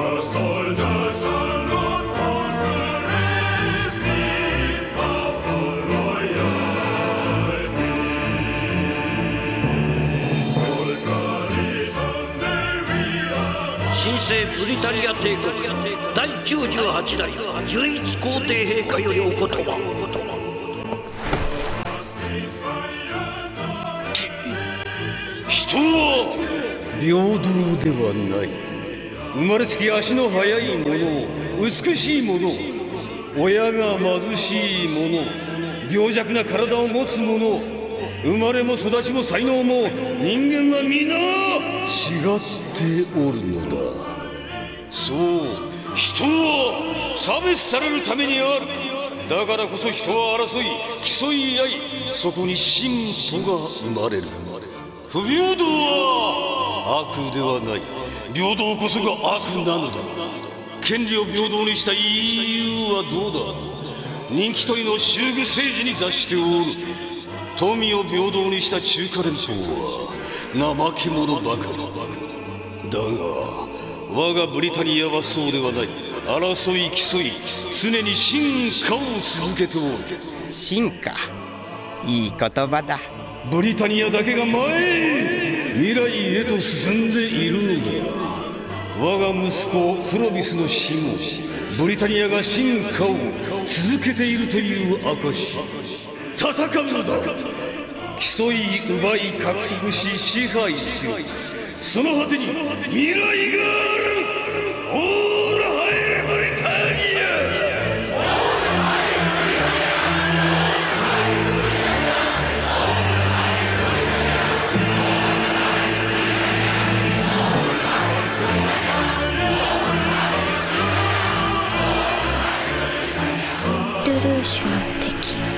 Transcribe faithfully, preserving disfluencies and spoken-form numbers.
新生ブリタニア帝国第きゅうじゅうはち代唯一皇帝陛下よりお言葉。 人は平等ではない。生まれつき足の速い者、美しい者、親が貧しい者、病弱な体を持つ者、生まれも育ちも才能も人間は皆違っておるのだ。そう、人は差別されるためにある。だからこそ人は争い競い合い、そこに進歩が生まれる。不平等は悪ではない。平等こそが悪なのだ。権利を平等にした イーユー はどうだ。人気取りの祝具政治に出しておる。富を平等にした中華連邦は怠け者ばかり。だが我がブリタニアはそうではない。争い競い常に進化を続けておる。 進化、いい言葉だ。 ブリタニアだけが前未来へと進んでいるのだ。我が息子クロビスの死もブリタニアが進化を続けているという証。戦うのだ。競い奪い獲得し支配しろ。その果てに未来がある。オーラハイレブリタニア。 ルルーシュの敵。